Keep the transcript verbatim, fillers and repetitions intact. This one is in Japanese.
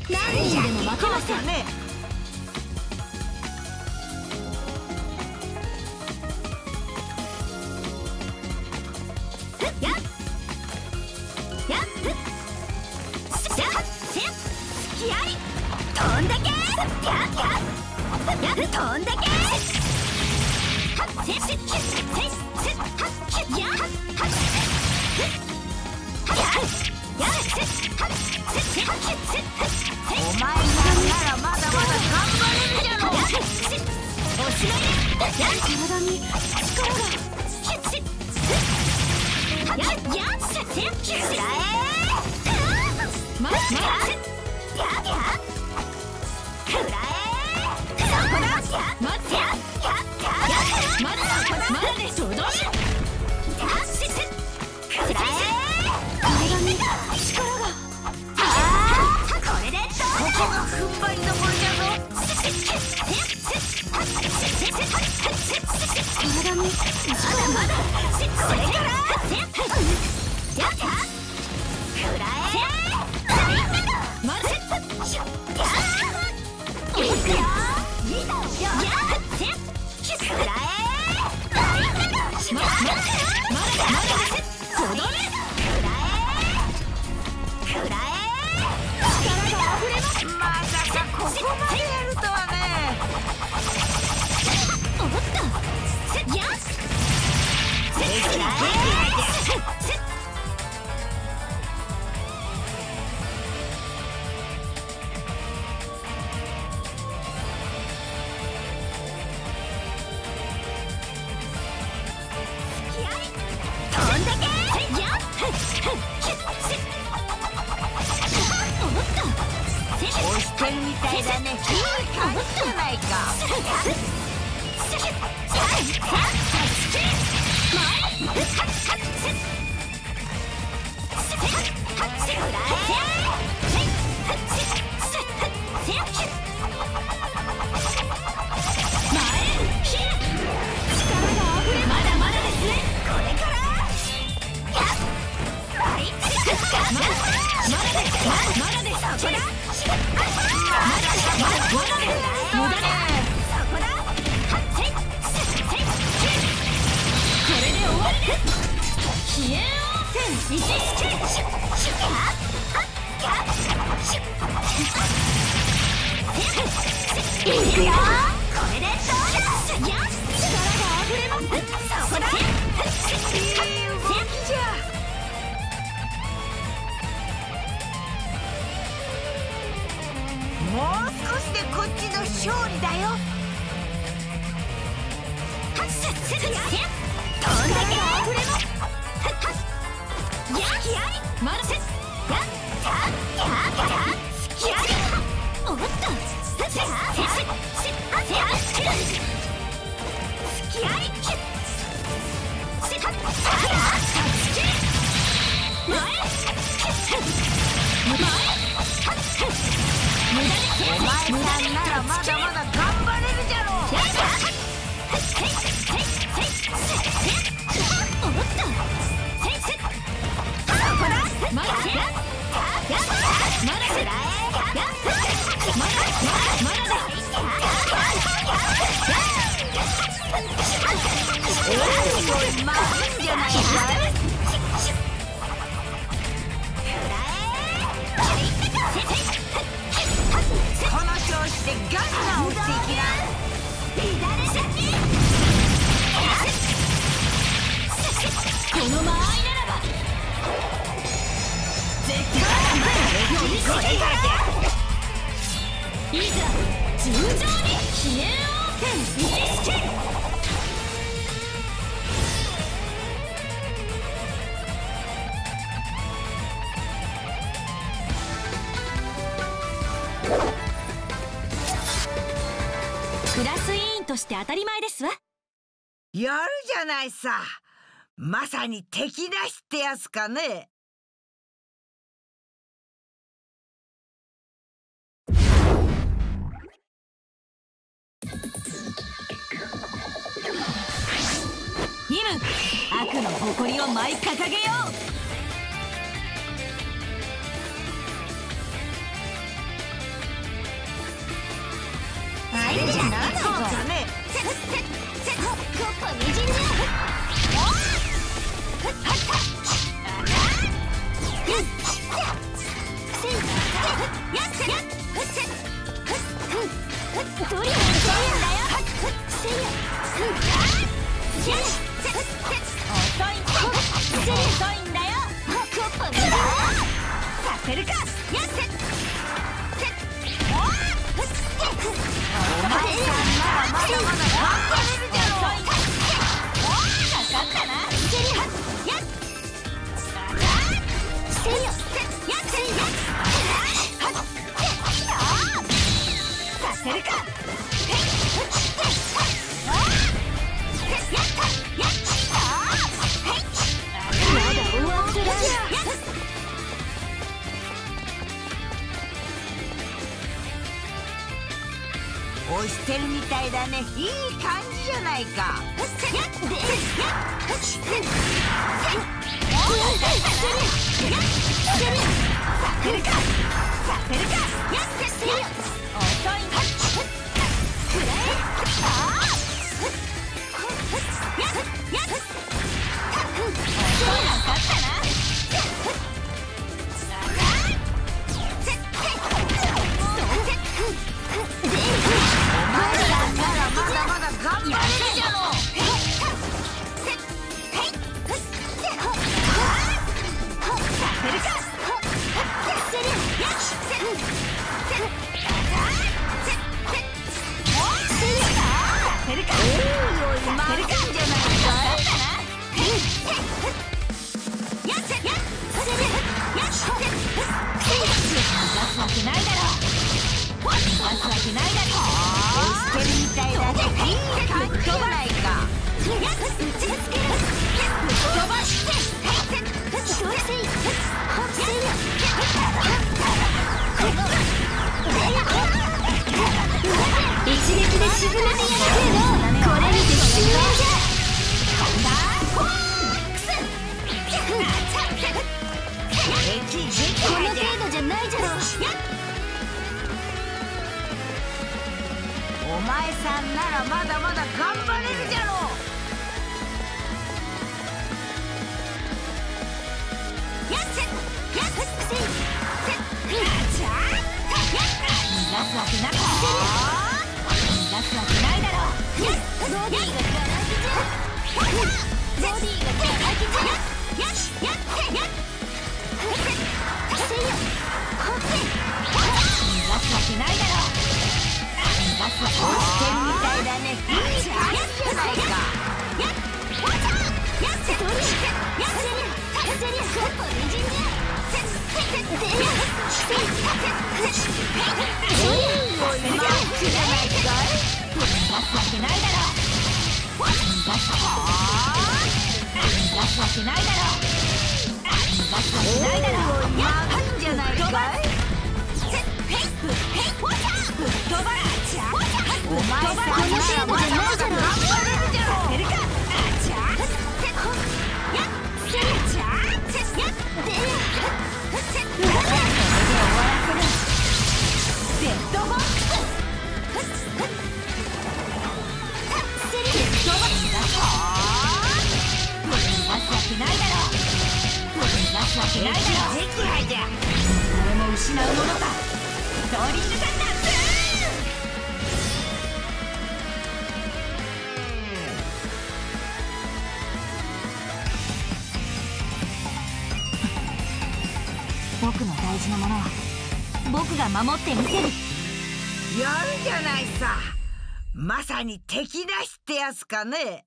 何人でも負けませんね。やっやっやっせっすきあり飛んだけやっやっやっ飛んだけはっせっせっせっせっはっやっはっやっせっはっせっせっはっせっお前なんならまだまだ頑張れるじゃろ。おしまいです。体に力がやっやっせっせっくらえままややくらえそこだまやややまだまだでとどめやせせくらえ体に力がこれでどうここが踏ん張りどころじゃぞ。体にまだまだこれからやったくらえまだいくよやっくらえまだまだとどめくらえくらえ力があふれます。まさかここまでやるとはね。おっとせっやっせっくらえせっ飛んだけやっ押してるみたいだね。いい感じじゃないか。まだまだですね。これからやっまだまだです。まだです。そこだ。まだまだまだです。無駄だ。そこだ。はっせいせいこれで終わりです。飛燕応戦一式シュッシュッやっやっシュッいくよ。これでどうだ。やっ力があふれます。そこだ。いい動きじゃ。もう少しでこっちの勝利だよ。はっせっせっせっ飛んだけあふれます。はっはっやっやりまだせっやっやっやっやっすきありおっとせっせっせっせっせっやっすきありせっはっやっすき前前はっ無駄にお前さんならまだまだ頑張れるじゃろう。やったせいせいせいせいおっとせいせいそこだ。まだややまだせらえやまだまだだおいまあいいんじゃないか。この調子でガンガン押していきな。左先この間合いならば絶対呼びこれからいざ尋常に飛燕応戦一式。クラス委員として当たり前ですわ。 やるじゃないさ。まさに敵なしってやつかね。 ヒム、悪の誇りを舞い掲げよう。 れるじゃん。 そうだね。 せっせっせっクッパみじんじゃ。おっはったやっせやっせやっふっせふっふっどれもせいやだよ。せいやふっよしせっせっ遅いんだ遅いんだよ。クッパみじんさせるか。やっせおっふっせお前さんならまだまだ頑張れるじゃろ。おーかかったな。せりゃやっせりゃやっせりゃはっさせるか。へっふっせおーやったやったへっまだ終わってない。 押してるみたいだね。いい感じじゃないか。お前さんならまだまだ頑張れるじゃろう。やっせやっせせっあちゃー逃がすわけなか逃がすわけないだろう。ボディーがガラキじゃボディーがガラキじゃよしやってやっせよほって逃がすわけないだろう。押してるみたいだね。いい感じじゃないか。やっわちゃやっせとりやっせやっせりゃクッパみじんじゃせっせっせっせっせっせっいいよ今じゃないかい。逃がすわけないだろう。逃がす逃がすわけないだろう。逃がすわけないだろう。やっいいんじゃないかい。せっへいへいわちゃぶっ飛ばお前さんならまだまだ頑張れるじゃろう。やっせやっせやっせやっでやせっで終わらせる。デッドボックスセリデッドボックスだぞ。逃がすわけないだろう。逃がすわけないだろう。敵敗じゃ。誰も失うものか。ストーリングサンダーズ僕の大事なものは僕が守ってみせる。やるじゃないさ。まさに敵なしってやつかね。